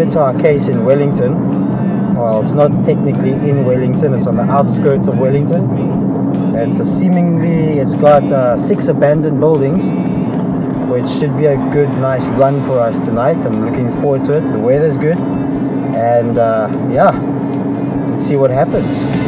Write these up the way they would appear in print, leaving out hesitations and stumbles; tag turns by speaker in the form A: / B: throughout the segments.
A: to our case in Wellington. Well, it's not technically in Wellington, it's on the outskirts of Wellington. It's got 6 abandoned buildings, which should be a good, nice run for us tonight. I'm looking forward to it. The weather's good, and yeah, let's see what happens.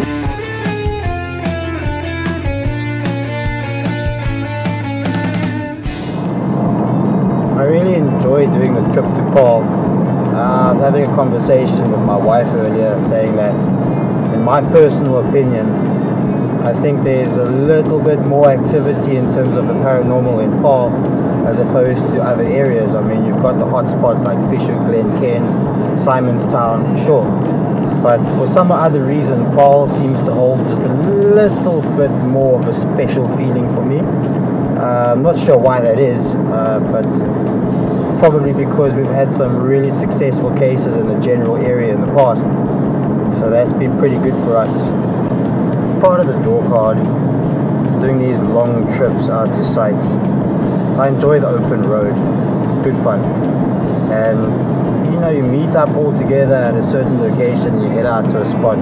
A: I really enjoy doing the trip to Paul. I was having a conversation with my wife earlier, saying that in my personal opinion, I think there's a little bit more activity in terms of the paranormal in Paul as opposed to other areas. I mean, you've got the hot spots like Fisher Glen, Ken, Simonstown, sure, but for some other reason Paul seems to hold just a little bit more of a special feeling for me. I'm not sure why that is, but probably because we've had some really successful cases in the general area in the past, so that's been pretty good for us. Part of the draw card is doing these long trips out to sites. So I enjoy the open road, it's good fun, and you know, you meet up all together at a certain location, you head out to a spot.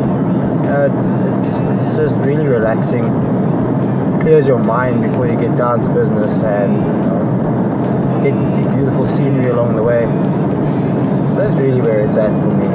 A: It's just really relaxing, clears your mind before you get down to business, and get to see beautiful scenery along the way. So that's really where it's at for me.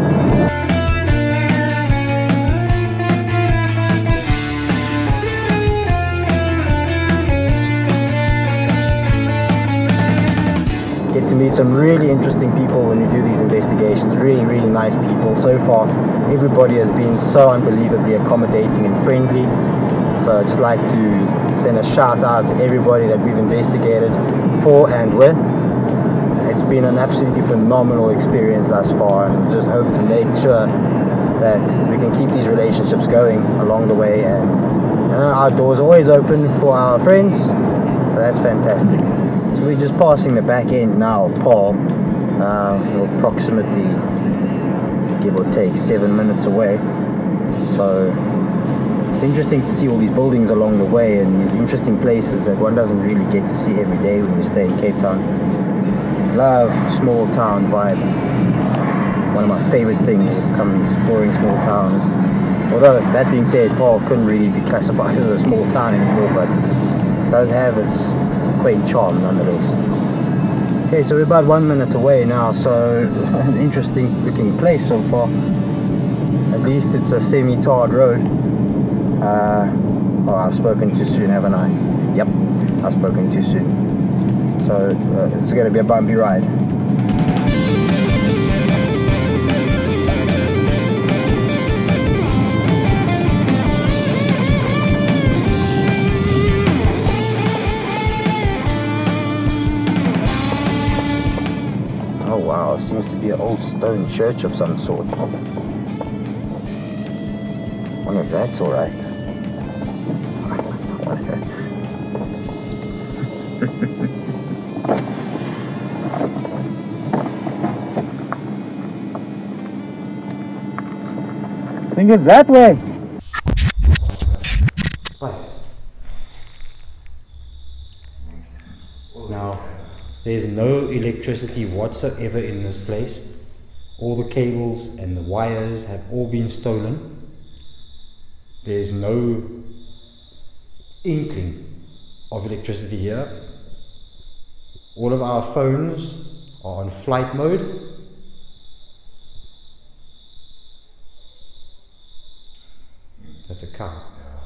A: Get to meet some really interesting people when you do these investigations. Really, really nice people. So far, everybody has been so unbelievably accommodating and friendly. So I'd just like to send a shout out to everybody that we've investigated for and with. It's been an absolutely phenomenal experience thus far, and just hope to make sure that we can keep these relationships going along the way, and our doors always open for our friends, so that's fantastic. So we're just passing the back end now of Paul. We're approximately, give or take, 7 minutes away. So it's interesting to see all these buildings along the way and these interesting places that one doesn't really get to see every day when you stay in Cape Town. Love small town vibe. One of my favorite things is coming exploring small towns. Although that being said, Paul couldn't really be classified as a small town anymore, but it does have its quaint charm nonetheless. Okay, so we're about 1 minute away now, so an interesting looking place so far. At least it's a semi-tarred road. Oh, I've spoken too soon, haven't I? Yep, I've spoken too soon. So it's going to be a bumpy ride. Oh wow, seems to be an old stone church of some sort. Wonder if that's alright. I think it's that way. What? Now, there's no electricity whatsoever in this place. All the cables and the wires have all been stolen. There's no inkling of electricity here. All of our phones are on flight mode. That's a cow.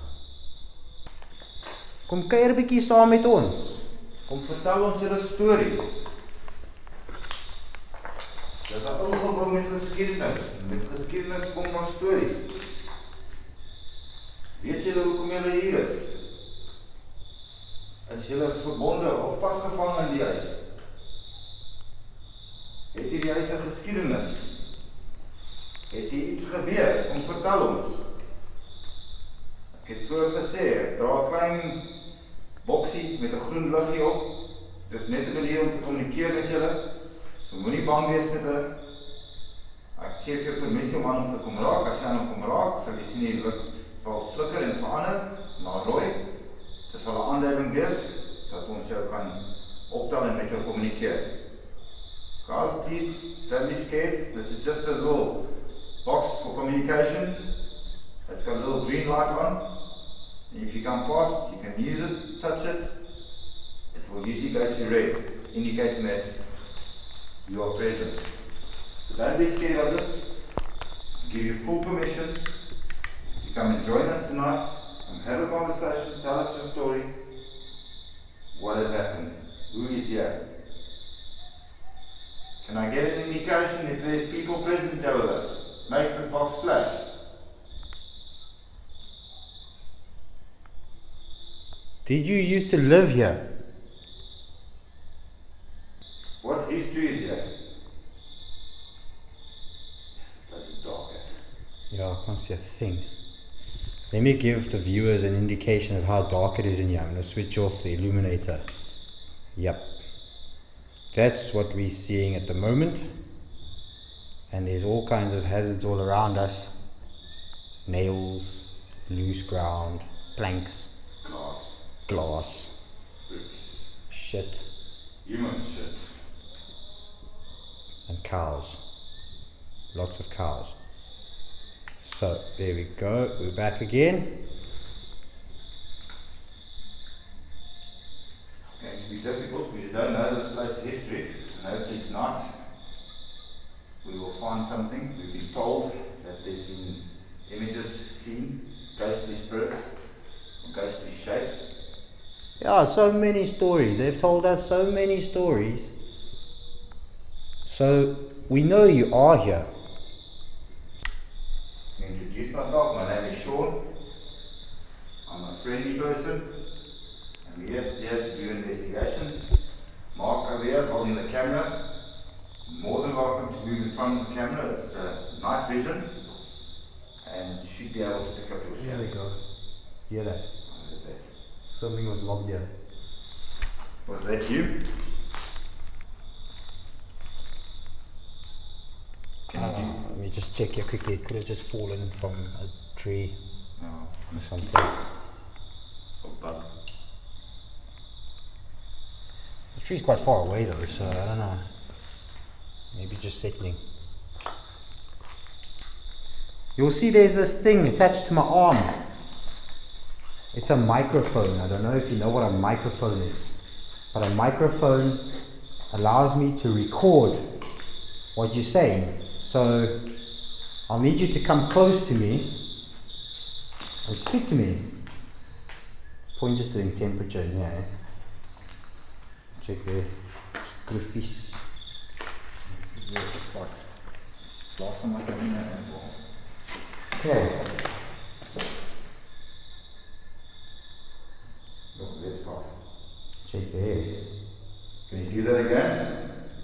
A: Kom kuier 'n bietjie saam met ons. Kom vertel ons julle storie. Dis 'n ou gebou met geskiedenis. Met geskiedenis kom daar stories. Weet julle hoekom julle hier is? Is julle verbonde of vasgevang in die huis? Het hierdie huis 'n geskiedenis? Het hier iets gebeur? Kom vertel ons. Ek het vroeër gesê, ek dra 'n klein boksie met 'n groen liggie op. Dis net 'n manier om te kommunikeer met julle. So moenie bang wees met 'n. Ek gee vir jou permissie om aan hom te kom raak. As jy aan hom kom raak, sal jy sien die lig sal flikker en verander na rooi. Dit sal 'n aanduiding wees dat ons jou kan optel en met jou kommunikeer. OK?
B: Guys, please don't be scared. This is just a little box for communication. It's got a little green light on. And if you come past, you can use it, touch it. It will usually go to red, indicating that you are present. So don't be scared of this. I give you full permission to come and join us tonight and have a conversation, tell us your story. What has happened? Who is here? Can I get an indication if there's people present here with us? Make this box flash.
A: Did you used to live here?
B: What history is here? It's dark.
A: Yeah, I can't see a thing. Let me give the viewers an indication of how dark it is in here. I'm going to switch off the illuminator. Yep. That's what we're seeing at the moment. And there's all kinds of hazards all around us. Nails, loose ground, planks, glass,
B: bricks,
A: shit,
B: human shit,
A: and cows. Lots of cows. So there we go, we're back again.
B: It's going to be difficult because you don't know this place's history, and hopefully tonight we will find something. We've been told that there's been images seen, ghostly spirits, ghostly shapes.
A: Yeah, so many stories. They've told us so many stories. So we know you are here.
B: Introduce myself, my name is Sean. I'm a friendly person, and we're here to do an investigation. Mark over here is holding the camera. More than welcome to move in front of the camera. It's night vision, and you should be able to pick up your shot.
A: There we go. Hear that?
B: I heard that.
A: Something was lobbed here.
B: Was that you?
A: Let me just check here quickly. It could have just fallen from a tree or something.
B: Or bug.
A: The tree's quite far away though, so I don't know. Maybe just settling. You'll see there's this thing attached to my arm. It's a microphone. I don't know if you know what a microphone is, but a microphone allows me to record what you're saying. So I'll need you to come close to me and speak to me. Point just doing temperature in here. Check there. Scruffies.
B: Last time I came in there.
A: Okay.
B: Look, let's pass.
A: Check there.
B: Can you do that again?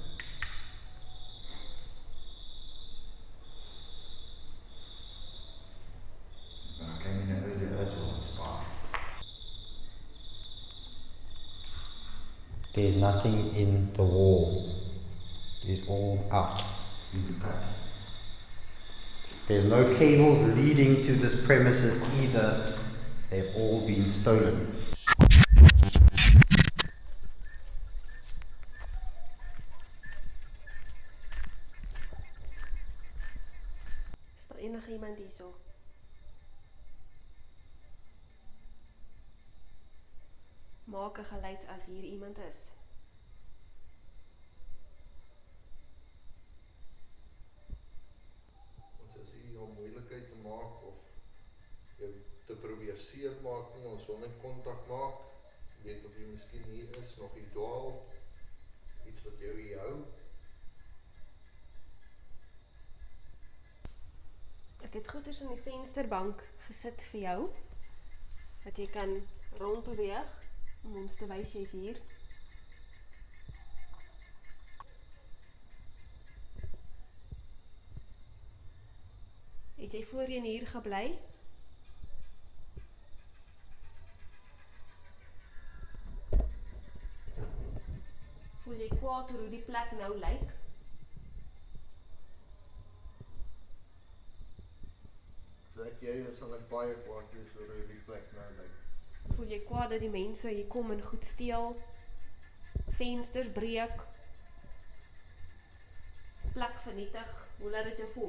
B: When I came in there earlier, that's what it's far.
A: There's nothing in the wall. It's all out. There's no cables leading to this premises either. They've all been stolen.
C: Is daar enige iemand hier zo? Maak 'n geluid as hier iemand is.
D: As jy jou moeilikheid te maak of jou te probeer seermaak nie, ons wil net kontak maak, weet of jy miskien hier is, nog hier dwaal, iets wat jou hier hou.
C: Ek het goeders in die vensterbank gesit vir jou, dat jy kan rondbeweeg, om ons te wys jy's hier. Het jy voorheen hier gebly? Voel jy kwaad oor hoe die plek nou lyk?
D: As jy is, sal ek baie kwaad wees oor hoe die plek nou lyk.
C: Voel jy kwaad dat die mense hier kom en goed steel? Vensters breek? plek vernietig, hoe laat dit jou voel?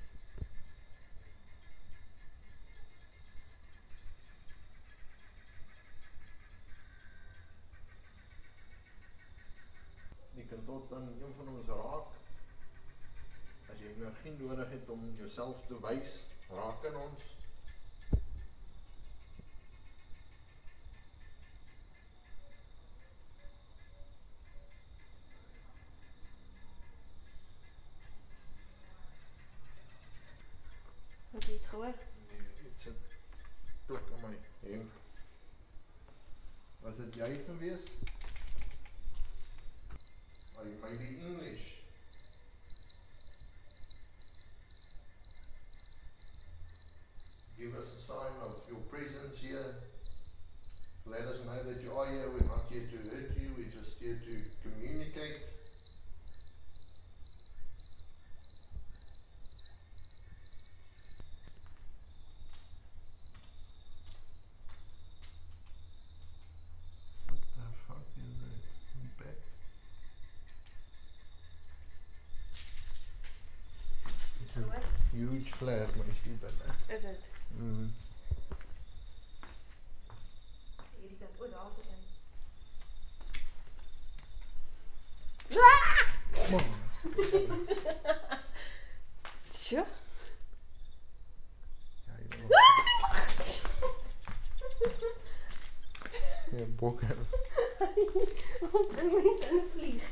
D: Je kunt tot dan een van ons raak. As jy energie nodig het om jouself te wys, raak aan ons.
C: Heb je iets gehoord?
D: Nee, iets het plek aan my heen. Was dit jy gewees? Are you maybe English? Give us a sign of your presence here. Let us know that you are here. We're not here to hurt you. We're just here to communicate. What the fuck is that? Back.
C: Iets gehoord?
D: Huge flare, maar is nie binne.
C: Is het? Hierdie kant, o, daar sit hy. Tja.
D: Ja, ja, bokken.
C: Waarom kan mense in 'n vlieg?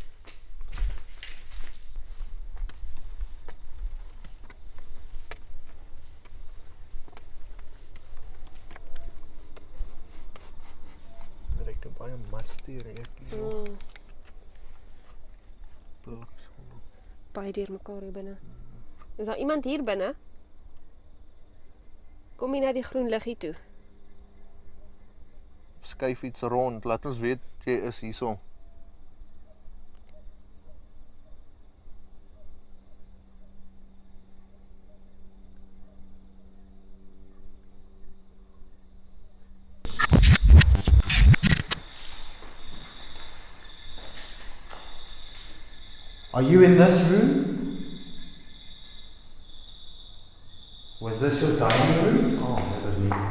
D: Ek het baie mastier ek hier. Pilks.
C: Baie deur mekaar hier binne. Is daar iemand hier binne? Kom jy na die groen liggie toe?
D: Skuif iets rond, laat ons weet jy is hierso.
A: Are you in this room? Was this your dining room? Oh, that was me.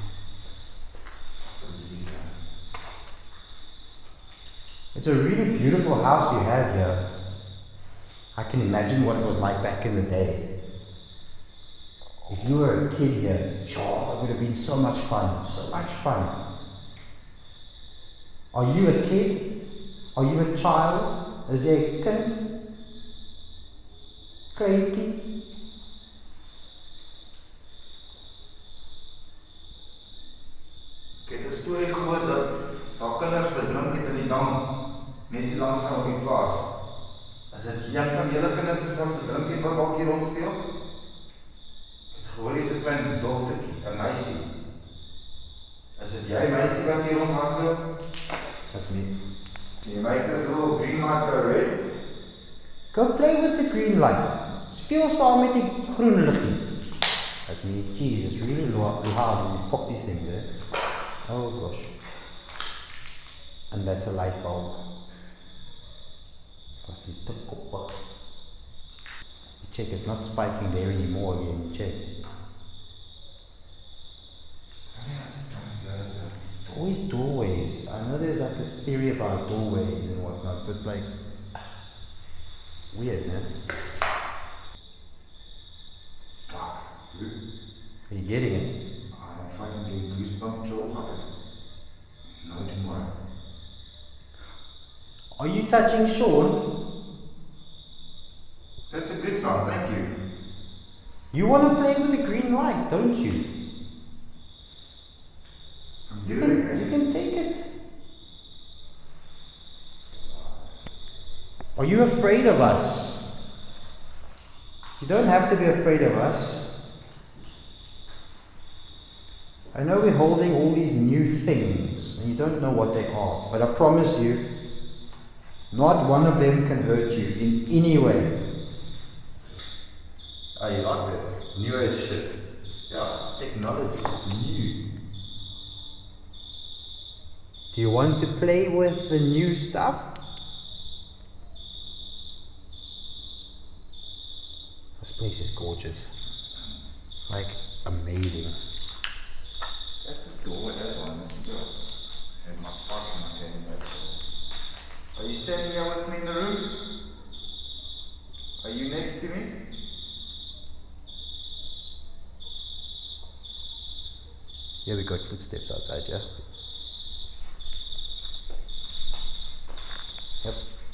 A: It's a really beautiful house you have here. I can imagine what it was like back in the day. If you were a kid here, sure, it would have been so much fun, so much fun. Are you a kid? Are you a child? Is there a kind? Kleintjie?
B: Ek het 'n storie gehoor dat daar kinders verdrink het in die dam, net hier langs op die plaas. Is dit een van julle kindertjies wat verdrink het wat dalk hier rondspeel? Ek het gehoor hier's 'n klein dogtertjie, 'n meisie. Is dit jy meisie wat hier rondhardloop?
A: That's me.
B: Can you make this little green light go red?
A: Go play with the green light. Speel saam met die groen liggie. That's me. Jeez, it's really hard when you pop these things, eh? Oh gosh. And that's a light bulb. Check, it's not spiking there anymore again. Check. It's always doorways. I know there's like this theory about doorways and whatnot, but like, weird, man.
B: Fuck, dude.
A: Are you getting it?
B: I'm fucking getting goosebumps all fuckers. No tomorrow.
A: Are you touching Sean?
B: That's a good song, thank you.
A: You want to play with the green light, don't you?
B: I'm
A: You
B: doing
A: can,
B: it.
A: you can take it. Are you afraid of us? You don't have to be afraid of us. I know we're holding all these new things and you don't know what they are, but I promise you, not one of them can hurt you in any way.
B: Oh, you like that? New age shit. Yeah, it's technology, it's new.
A: Do you want to play with the new stuff? This place is gorgeous. Like, amazing.
B: That's the door, that one, isn't it? And my spots and I came back. Are you standing here with me in the room? Are you next to me?
A: Yeah, we got footsteps outside, yeah? Yep.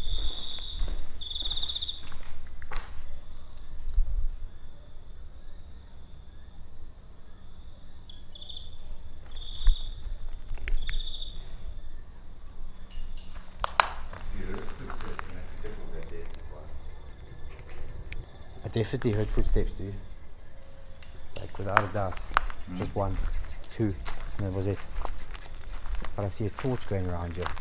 A: I definitely heard footsteps, dude. Like, without a doubt. Just 1, 2, and that was it. But I see a torch going around here.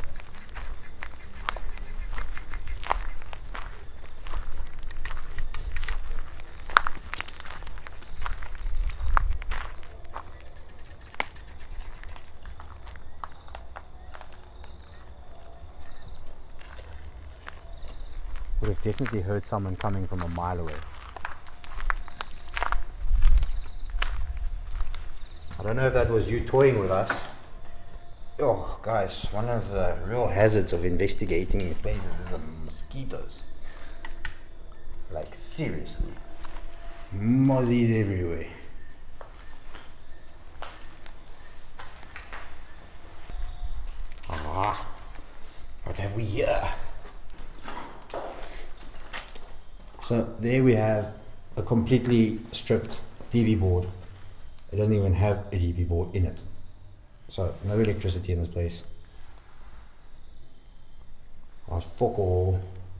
A: Would have definitely heard someone coming from a mile away. I don't know if that was you toying with us. Oh, guys, one of the real hazards of investigating these places is the mosquitoes. Like, seriously. Mozzies everywhere. Ah, what have we here? So there we have a completely stripped DB board. It doesn't even have a DB board in it. So no electricity in this place. Oh, fuck all.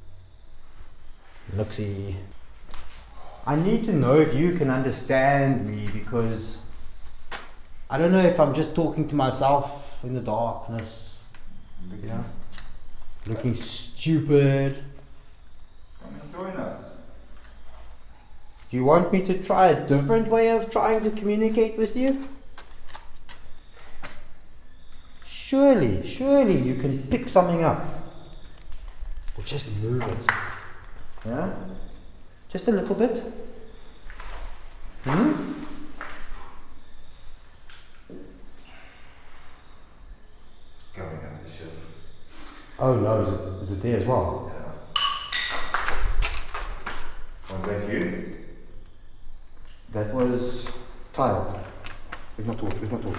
A: Luxy. I need to know if you can understand me, because I don't know if I'm just talking to myself in the darkness, you know, looking stupid.
B: Come and join us.
A: Do you want me to try a different way of trying to communicate with you? Surely you can pick something up. Or just move it. Yeah? Just a little bit. Hmm?
B: Coming up the show.
A: Oh no, is it there as well?
B: Yeah. Was that you?
A: That was tile. Where's my torch?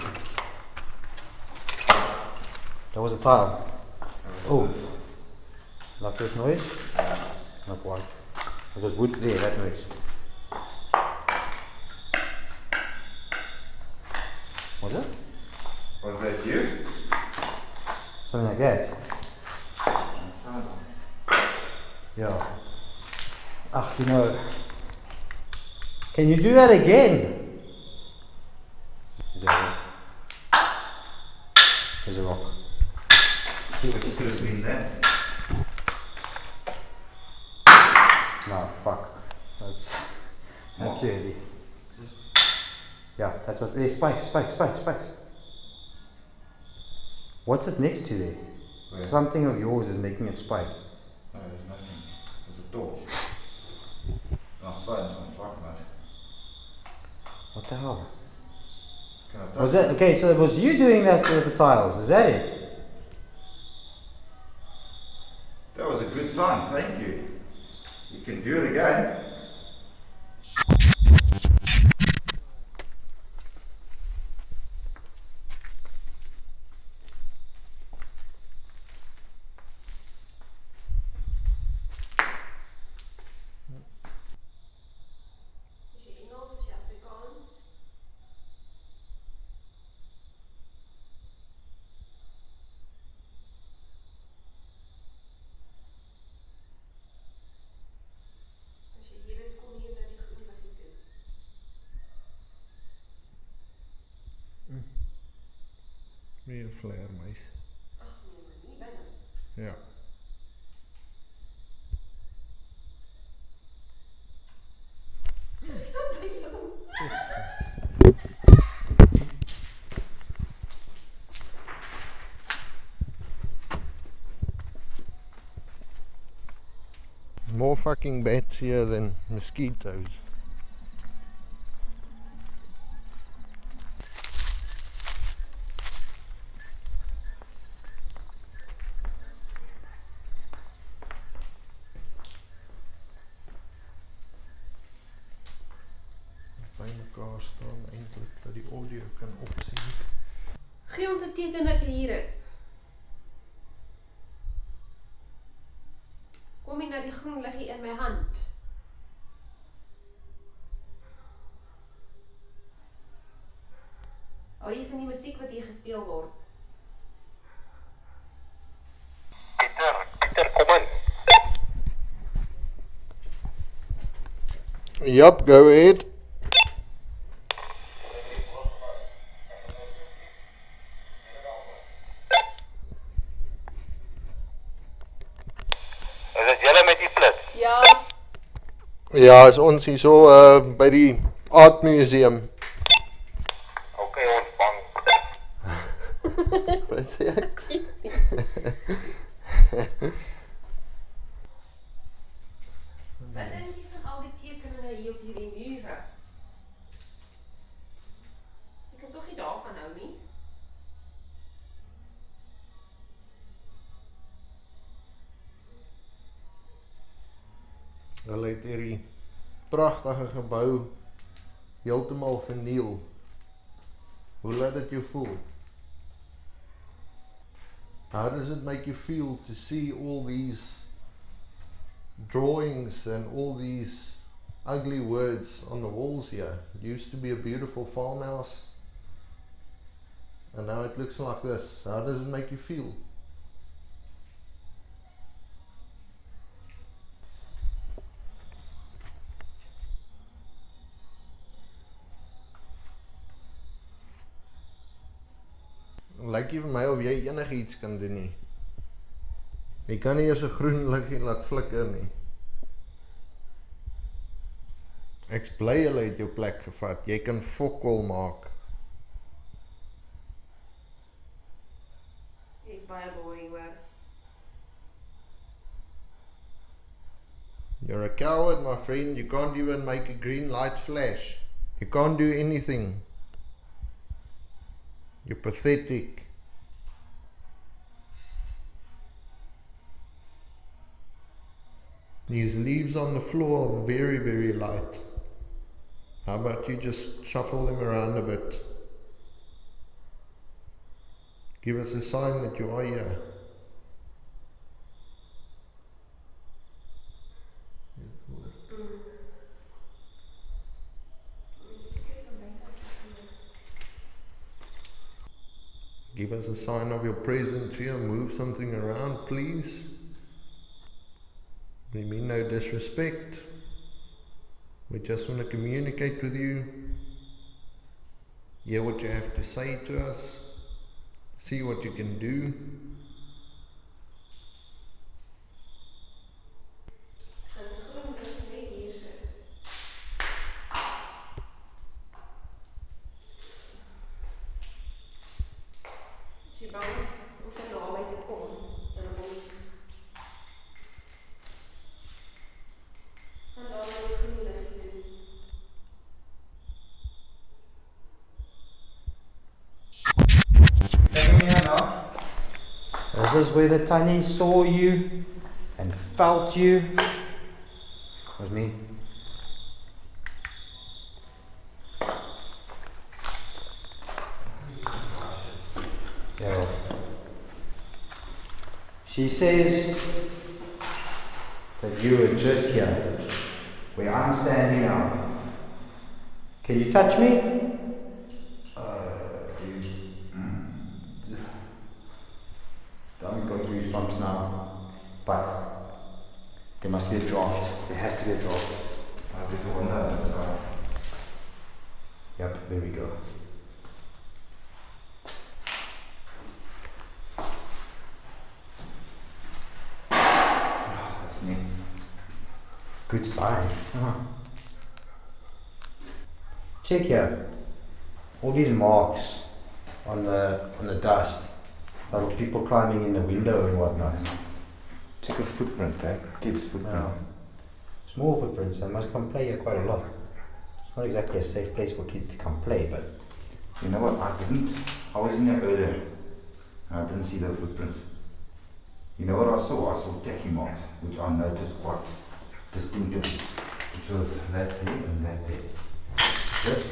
A: That was a tile. Oh. Like this noise? Not quite. It was wood there, that noise. Was it?
B: Was that you?
A: Something like that. Yeah. Ah, you know. Can you do that again? There's a rock.
B: See what this means then?
A: No, fuck. That's too heavy. Yeah, that's what. There's spikes. What's it next to there?
B: Where?
A: Something of yours is making it spike.
B: No, there's nothing. There's a torch. My phone's on flight mode.
A: What the hell?
B: Can I touch
A: Was that okay? So it was you doing that with the tiles? Is that it?
B: That was a good sign, thank you. You can do it again.
D: Meer vleermuis.
C: Ag nee, maar nie binne.
D: Ja.
C: Stop by jou.
D: More fucking bats here than mosquitoes. by mekaar staan eintlik dat die audio kan opsien.
C: Gee ons 'n teken dat jy hier is. Kom jy na die groen liggie in my hand? Hou jy van die musiek wat hier gespeel word?
E: Pieter, kom in.
D: Yup, go ahead.
E: Is dit julle met die flits?
C: Ja.
D: Ja, is ons hier so by die Art Museum.
E: Okay, ontvang.
D: Wat sê ek?
C: Wat dink jy van al die tekeninge hier op hierdie mure? Ek kan tog nie daarvan hou nie.
D: Hulle het hierdie pragtige gebou heeltemal verniel. Hoe laat dit jou voel? How does it make you feel to see all these drawings and all these ugly words on the walls here? It used to be a beautiful farmhouse and now it looks like this. How does it make you feel? Lyk nie vir my of jy enigiets kan doen nie. Jy kan nie eers 'n groen liggie laat flikker nie. Ek's bly hulle het jou plek gevat. Jy kan fokol maak.
C: Dis baie boring hoor.
D: You're a coward, my friend. You can't even make a green light flash. You can't do anything. You're pathetic. These leaves on the floor are very, very light. How about you just shuffle them around a bit? Give us a sign that you are here. Give us a sign of your presence here. Move something around, please. We mean no disrespect. We just want to communicate with you. Hear what you have to say to us. See what you can do.
A: This is where the Tani saw you and felt you. It was me. Yeah. She says that you were just here, where I'm standing now. Can you touch me? I've got goosebumps now, but there must be a draft. There has to be a draft.
B: There's one there, so.
A: Yep, there we go.
B: That's me.
A: Good sign. Check here. All these marks on the dust. A lot of people climbing in the window and whatnot.
B: Check a footprint, eh? Kids' footprint.
A: Yeah. Small footprints, they must come play here quite a lot. It's not exactly a safe place for kids to come play, but...
B: You know what, I was in there earlier and I didn't see the footprints. You know what I saw? I saw tacky marks, which I noticed quite distinctively. Which was that there and that there. This.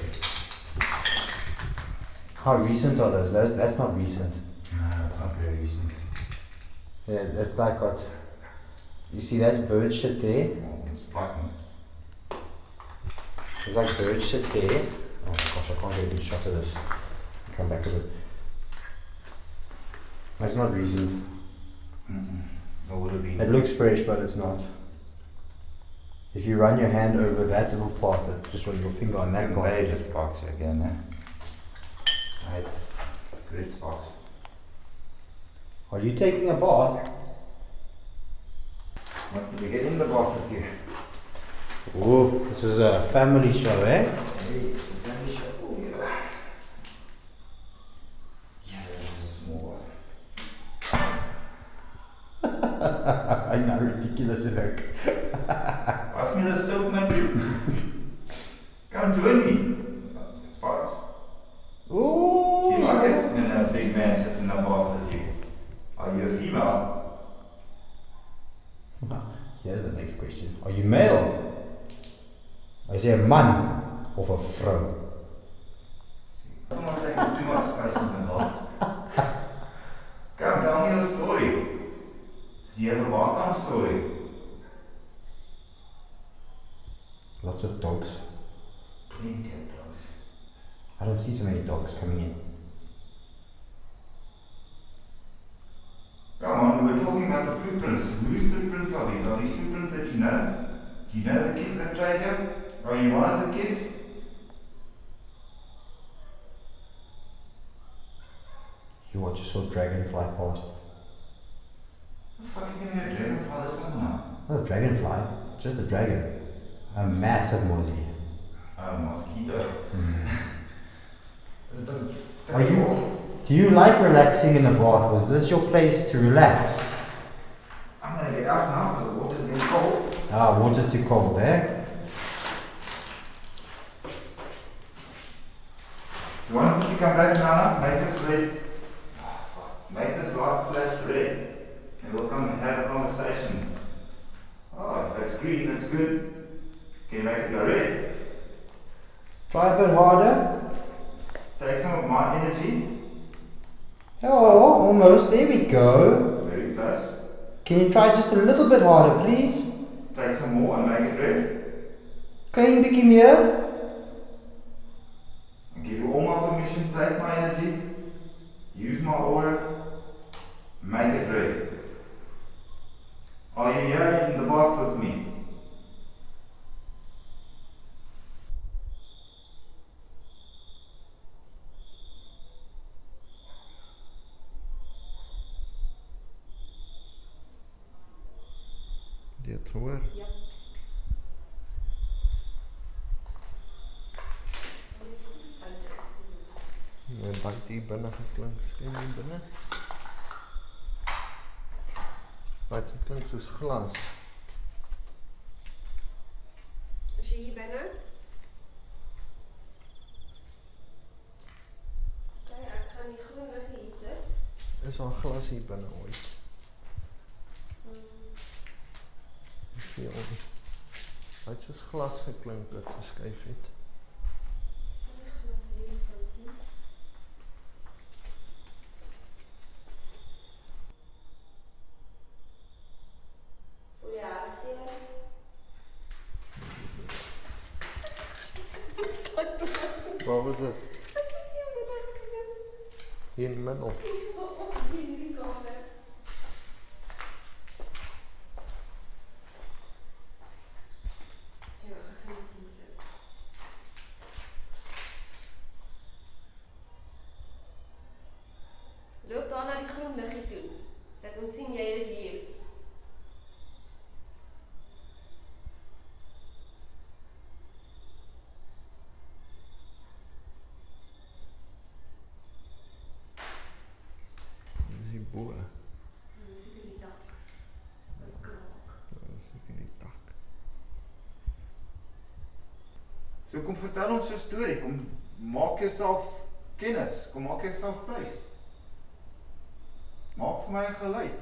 A: How recent are those? That's not recent.
B: No, it's not very recent.
A: Yeah, that's like what. You see, that's bird shit there.
B: Oh, it's biting.
A: There's like bird shit there. Oh my gosh, I can't get a good shot of this. Come back a bit. That's not recent.
B: What would it be?
A: It looks fresh, but it's not. If you run your hand over that little part, just run your finger on that part.
B: Major sparks again, eh? Right. Great sparks.
A: Are you taking a bath?
B: What did we get in the bath with you?
A: Oh, this is a family show, eh?
B: Hey, it's a family show. Oh, yeah. Yeah, this is a small bath.
A: I know, ridiculous look.
B: Pass me the soap, man. Come join me. Sparks.
A: Oh,
B: Do you like it when a big man sits in the bath with you? Are you a female?
A: Here's the next question. Are you male? Is he a man of a vrouw?
B: Come on, take up too much space in the bath. Come, tell me your story. Do you have a bath story?
A: Lots of dogs.
B: Plenty of dogs.
A: I don't see so many dogs coming in.
B: Come on, we were talking about the footprints. Whose footprints are these? Are these footprints that you know? Do you know the kids that play here? Are you one of the kids?
A: You just saw a dragonfly past.
B: The fuck are you gonna get a dragonfly this time now?
A: Not a dragonfly, just a dragon. A massive mozzie.
B: Oh, mosquito. Is the
A: Do you like relaxing in the bath? Was this your place to relax?
B: I'm gonna get out now because the water's getting cold.
A: Ah, water's too cold, eh?
B: You want me to come back now? Make this red. Make this light flash red. And we'll come and have a conversation. Oh, that's green, that's good. Can you make it go red?
A: Try a bit harder.
B: Take some of my energy.
A: Oh, almost. There we go.
B: Very close.
A: Can you try just a little bit harder, please?
B: Take some more and make it red.
A: Klein bietjie meer.
B: I give you all my permission. Take my energy. Use my aura. Make it red. Are you here in the bath with me?
D: Jy het gehoor?
C: Ja.
D: En dan het hier binne geklink, skyn hier binne. Wat klink soos glas.
C: Is jy hier binne? Okay, ek gaan die groen lig hier sit.
D: Is daar glas hier binne ooit? Hy het soos glas geklink dat geskuif het. Waar was dit? Hier in die middel.
C: Loop daar na die groen liggie toe, dat ons sien jy is hier.
D: Dis hier bo.
C: Dis seker die dak.
D: Dis seker die dak.
B: So kom vertel ons 'n storie. Kom maak jouself kennis. Kom maak jouself tuis. Maak vir my 'n geluid.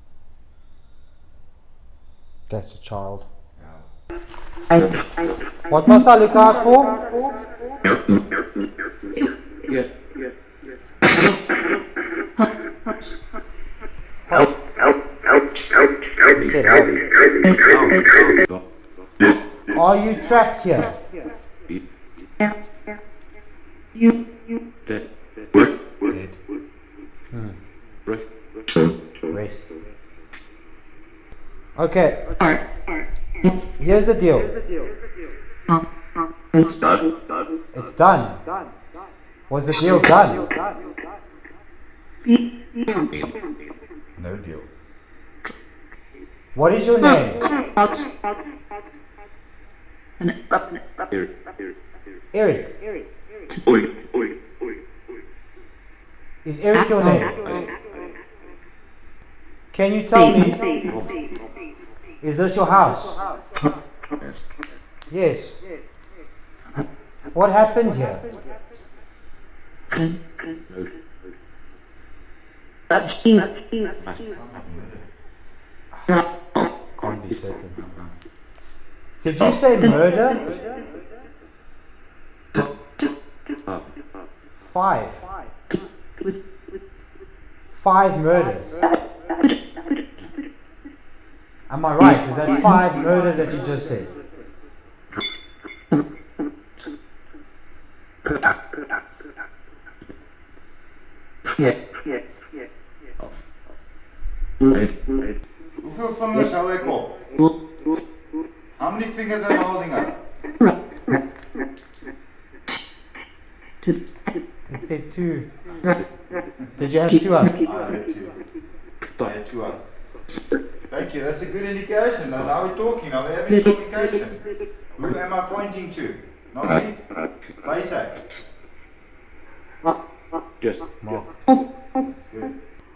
A: That's a child.
B: Ja.
A: What must I look out for?
F: Yes.
A: He said help. Are you trapped here?
F: Dead.
A: Rest. Okay. Here's the deal. It's done. Was the deal done?
B: No deal.
A: What is your name? Eric. Is Eric your name? Can you tell me, is this your house? Yes. What happened here? Can't be certain. Did you say murder? 5. 5 murders. Am I right? Is that 5 murders that you just said?
B: Hoeveel vingers hou ek op? How many fingers am I holding up?
A: It said 2. Did you have 2 up?
B: I had 2. I had 2 up. Thank you, that's a good indication. Now we're talking, now we're having communication. Who am I pointing to? Not me? Isaac.
F: Yes.
A: Mark.
B: Good.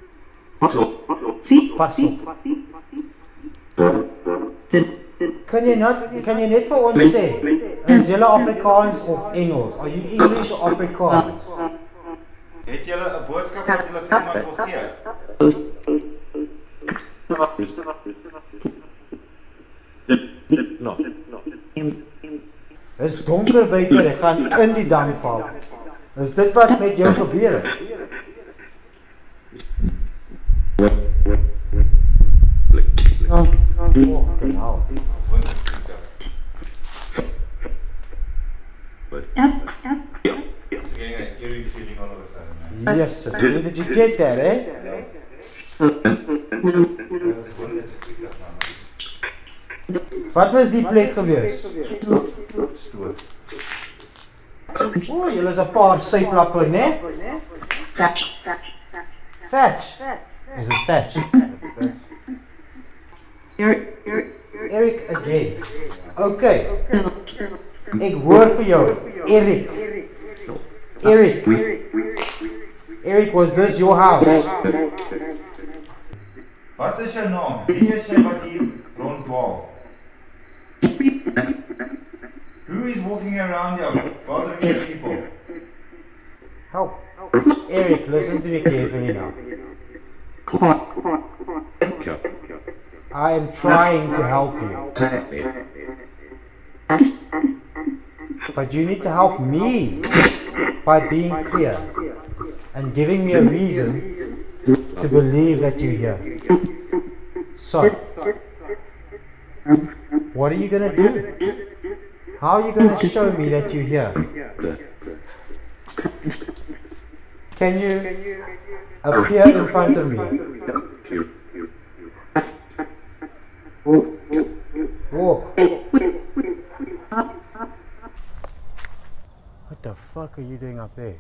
A: Pas op. Kan jy net vir ons sê, is julle Afrikaans of Engels? Are you English or Afrikaans?
B: Het julle 'n boodskap wat julle vir iemand wil gee?
F: No.
A: Dis donker buite, ek gaan in die dam val. Is dit wat met jou gebeur het? Oh, genau.
B: It's getting an eerie feeling all of a sudden, man.
A: Yes, sir. Did you get that, eh? Wat was die plek gewees?
B: Stoot.
A: Oh, julle is 'n paar syplappe, né? Thatch. Is it thatch? Eric again. Okay. Ek hoor vir jou. Eric. Eric, was this your house?
B: Wat is jou naam? Wie is jy wat hier ronddwaal? Who is walking around here bothering the people?
A: Help. Eric, listen to me carefully now. I am trying to help you. But you need to help me by being clear and giving me a reason to believe that you're here. So, what are you going to do? How are you going to show me that you're here? Can you appear in front of me? Walk. What the fuck are you doing up there?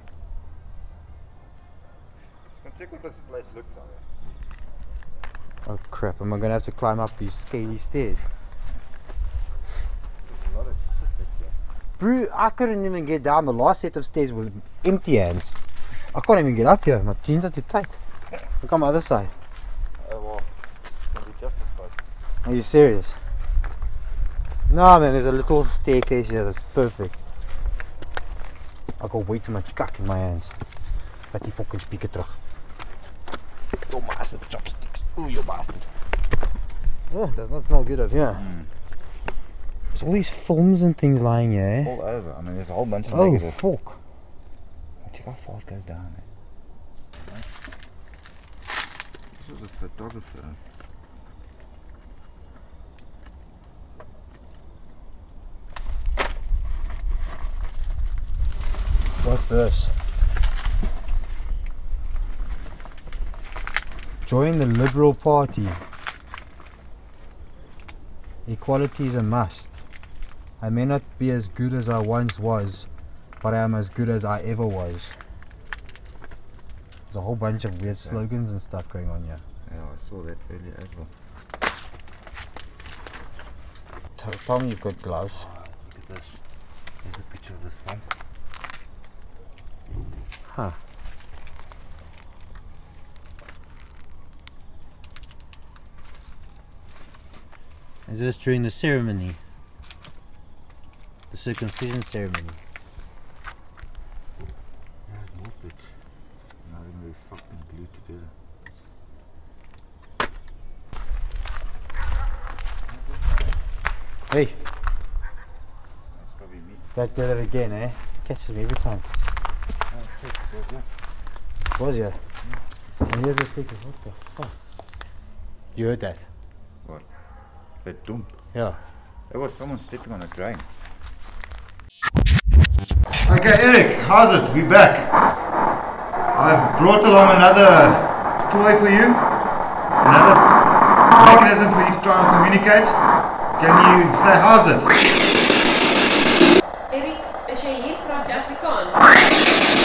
B: Let's go check what this place looks like.
A: Oh crap, am I going to have to climb up these scaly stairs?
B: There's a lot of shit here.
A: Bro, I couldn't even get down the last set of stairs with empty hands. I can't even get up here, my jeans are too tight. Look on the other side.
B: Oh well, it's going to be just as tight.
A: Are you serious? No man, there's a little staircase here that's perfect. I got way too much cock in my hands. Vat die fucking speaker terug. You bastard chopsticks. Ooh, you bastard. Oh, does not smell good up here. There's all these films and things lying here.
B: All over. I mean, there's a whole bunch of
A: Oh,
B: negative.
A: fuck.
B: Check how far it goes down. This was a photographer.
A: What's this? Join the Liberal Party. Equality is a must. I may not be as good as I once was, but I am as good as I ever was. There's a whole bunch of weird slogans and stuff going on here.
B: Yeah, I saw that earlier as well.
A: Tell me you've got gloves.
B: Look at this. Here's a picture of this one.
A: Huh. Is this during the ceremony? The circumcision ceremony?
B: Yeah, it was, but now they're going to be fucking glued together.
A: Hey,
B: That's probably me.
A: that did it again, eh? Catches me every time. Was ya? And here's the stickers. What the fuck? You heard that?
B: What? That dump.
A: Yeah.
B: There was someone stepping on a drain. Okay, Eric, how's it? We're back. I've brought along another toy for you. It's another mechanism for you to try and communicate. Can you say how's it?
C: Erik, is jy hier praat jy Afrikaans?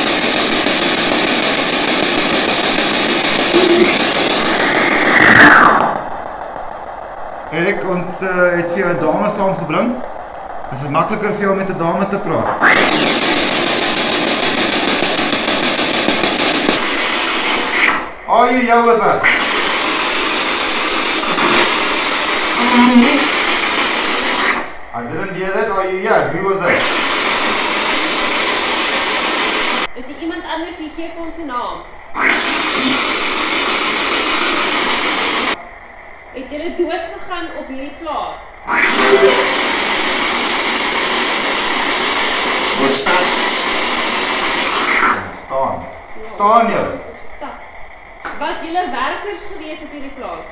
B: Erik, ons het vir jou 'n dame saamgebring. Is dit makliker vir jou om met 'n dame te praat? Are you here with us? I didn't hear that. Are you here? Who was that?
C: Is daar iemand anders hier gee vir ons 'n naam? Het julle dood gegaan op hierdie plaas?
B: Staan. Staan julle.
C: Of stap? Was julle werkers gewees op hierdie plaas?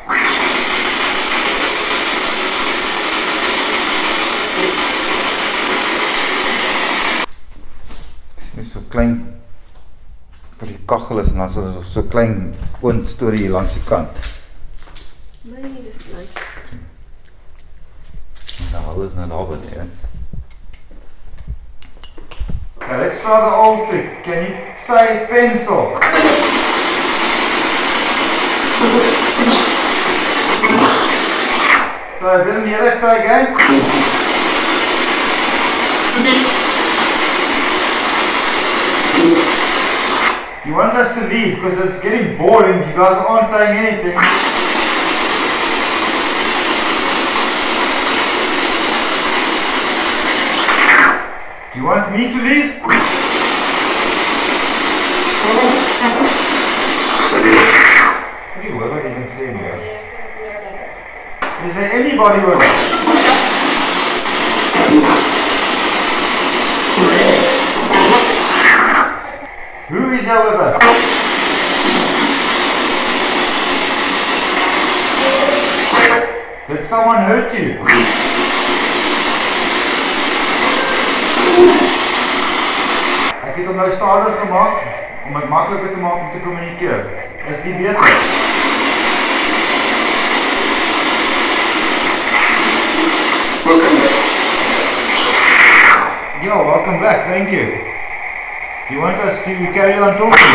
B: Dit is so klein vir die kachel is en dan is er so klein oondstorie hier langs die kant.
C: Nee, dis leuk.
B: Nou, alles nou daar binne, hè. Okay, let's try the old trick. Can you say pencil? So I didn't hear that, say again. You want us to leave because it's getting boring. You guys aren't saying anything. Do you want me to leave? Can you hear what you can say here? Is there anybody with us? Who is here with us? Did someone hurt you? Ek het hom nou stadig gemaak om dit makliker te maak om te kommunikeer. Is die beter? Yeah, welcome back, thank you. Do you want us to carry on talking?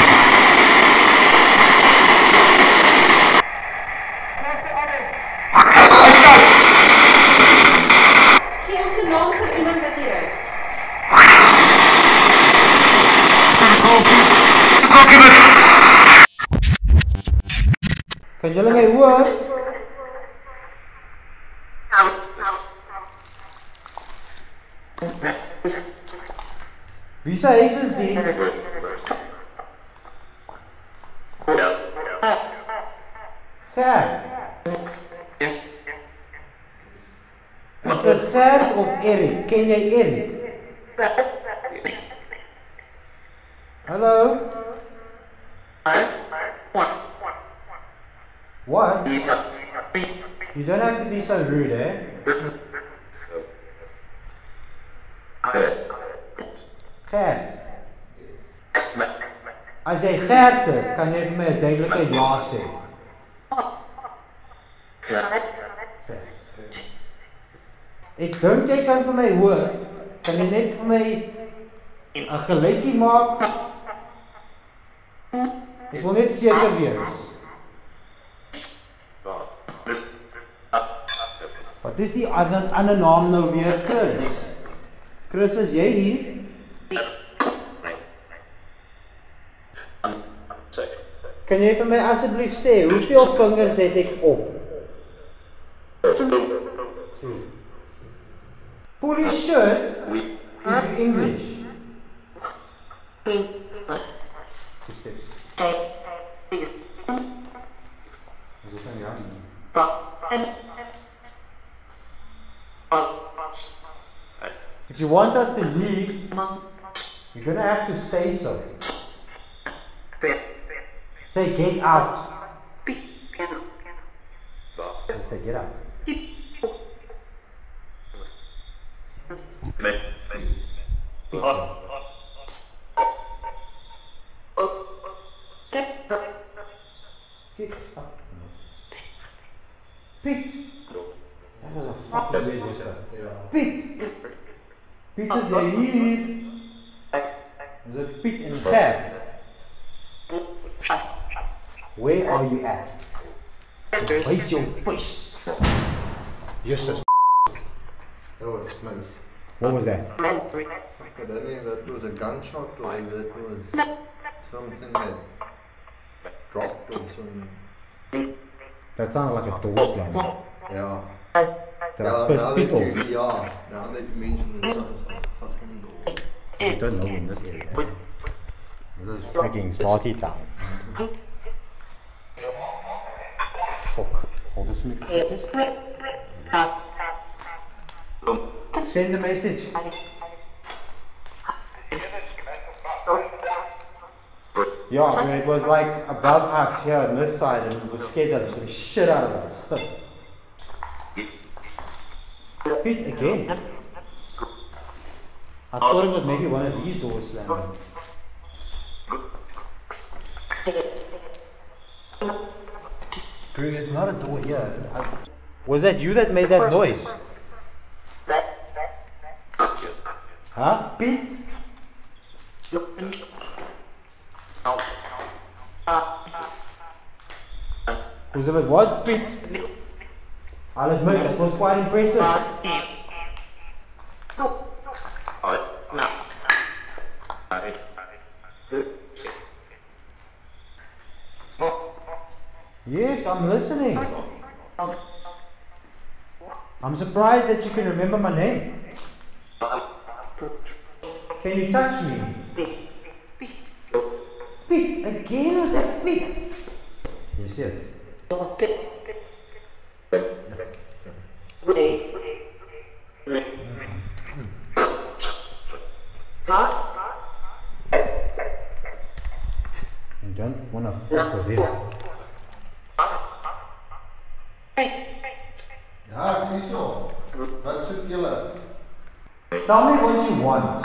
C: Gee ons 'n naam van iemand wat hier is.
A: Kan julle my hoor? Wie se huis is die? Gert. Is dit Gert of Eric. Ken jy Eric? Hello? What? You don't have to be so rude, eh? Gert. As jy Gert is, kan jy vir my 'n duidelike ja sê. Ek dink jy kan vir my hoor. Kan jy net vir my 'n geluidjie maak? Ek wil net seker wees. Wat is die ander naam nou weer, Chris? Chris, is jy hier? Kan jy vir my asseblief sê, hoeveel vingers het ek op? Polish shirt in English. If you want us to leave, you're going to have to say so. Say get out. Let's say get out. Piet. That was a fucking weird whisper. Piet. Piet, is jy hier? Is it Piet en Gert? Where are you at? Where's your face? Jesus.
D: That was close.
A: What was that?
D: I don't know if that was a gunshot or if that was something that dropped or something.
A: That sounded like a door slam.
D: Yeah.
A: Now
D: now that you mention it, sounds like a fucking door.
A: You don't know in this area. This is freaking Smarty Town. Fuck. Hold this mic. Send the message. Yeah, it was like above us here on this side and it was scared them, so the shit out of us. Pete again. I thought it was maybe one of these doors slamming. Bro, it's not a door here. Was that you that made that noise? Huh, Pete? Because if it was Pete, I'll admit that was quite impressive. Yes, I'm listening. I'm surprised that you can remember my name. Can you touch me? Pete, again with that Pete. You see it? You don't want to fuck with him.
D: Ja, ik zie zo. Wat zoek jullie?
A: Tell me what you want.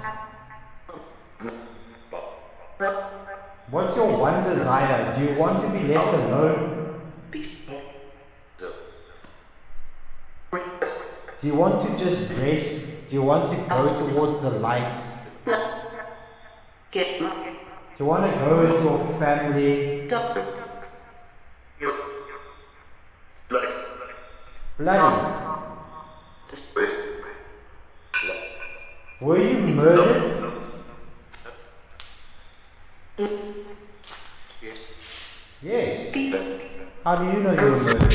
A: What's your one desire? Do you want to be left alone? Do you want to just rest? Do you want to go towards the light? Do you want to go with your family? Bloody. Were you murdered? Yes. How do you know you were murdered?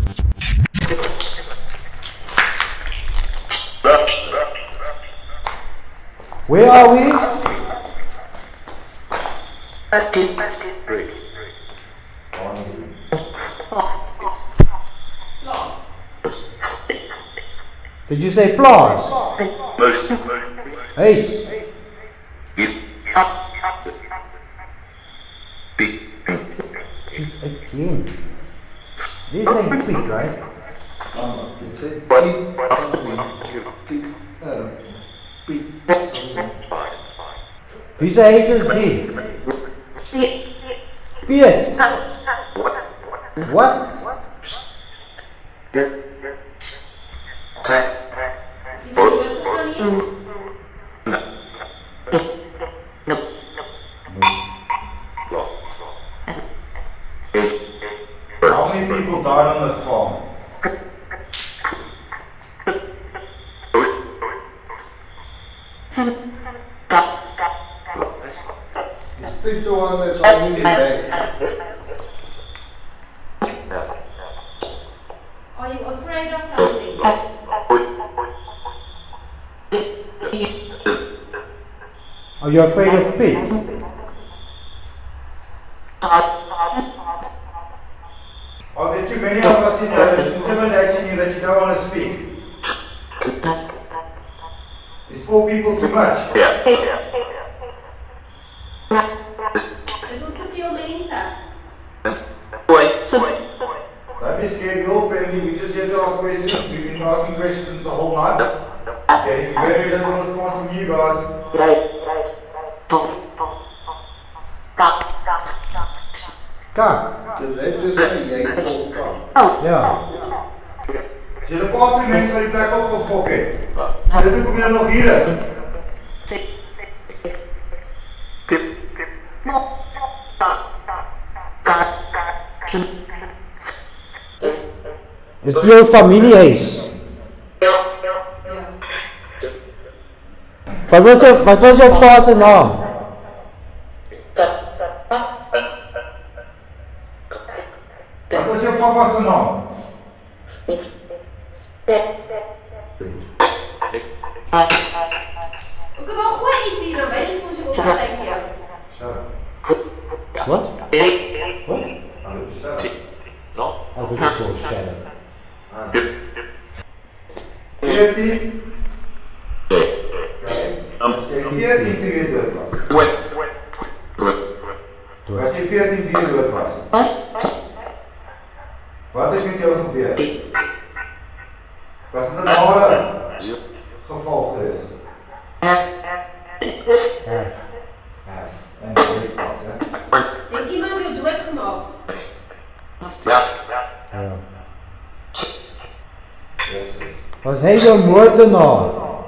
A: Where are we? Did you say plaas? Huis. Again. This ain't Piet, right?
D: Dit sê Piet
A: Wie se huis is die? Piet. What?
B: How many people died on this farm?
D: Is Piet the one that's holding the bag?
C: Are you afraid of something?
A: Are you afraid of Piet?
B: Are there too many of us in here that's intimidating you that you don't want to speak? Is 4 people too much?
C: Dis ons te veel mense.
B: Don't be scared, we're all friendly, we just here to ask questions. We've been asking questions the whole night. Getting very little response from you guys.
A: Kak.
D: Did they just say jy talk up?
A: Ja.
B: Is julle kwaad vir die mense wat die plek opgefok het? Dit hoekom julle nog hier is?
A: Is dit jou familiehuis? Wat was jou pa se naam?
B: Wat is jou papa se naam?
C: Ek wil gooi iets hier, dan wys jy vir ons hoe opgelyk jy.
B: Shut
A: What?
B: up. Shut up.
A: Oh, dit is so shadow.
B: 14. As jy 14 toe jy dood was. As jy 14 toe jy dood was. Wat het met jou gebeur? Was dit 'n nare geval geweest? En dit staat, hè?
C: Het iemand jou doodgemaak?
A: Ja.
B: Yes.
A: Was hy jou moordenaar?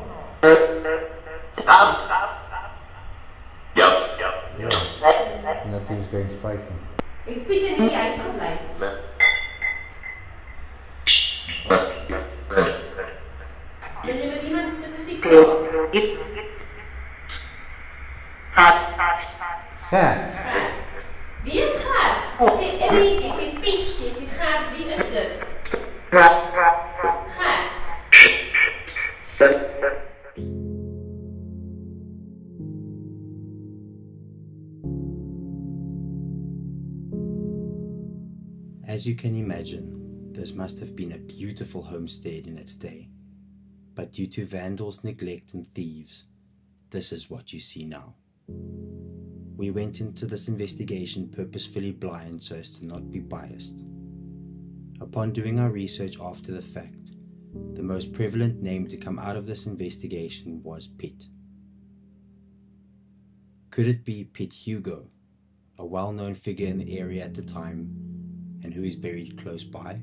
A: Ja. Nothing's going to spike him.
C: Het Piet in die huis gebly? Wil jy met iemand spesifiek praat?
A: Gert.
C: Wie is Gert? Jy sê Eddie, jy sê Piet, jy sê Gert, wie is dit? Gert.
A: As you can imagine, this must have been a beautiful homestead in its day. But due to vandals, neglect and thieves, this is what you see now. We went into this investigation purposefully blind so as to not be biased. Upon doing our research after the fact, the most prevalent name to come out of this investigation was Piet. Could it be Piet Hugo, a well-known figure in the area at the time, and who is buried close by?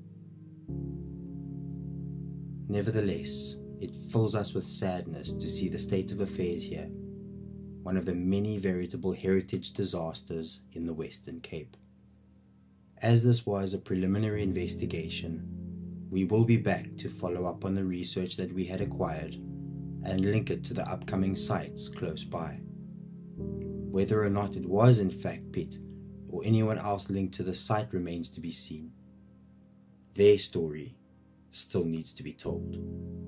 A: Nevertheless, it fills us with sadness to see the state of affairs here, one of the many veritable heritage disasters in the Western Cape. As this was a preliminary investigation, we will be back to follow up on the research that we had acquired and link it to the upcoming sites close by. Whether or not it was in fact Piet or anyone else linked to the site remains to be seen. Their story still needs to be told.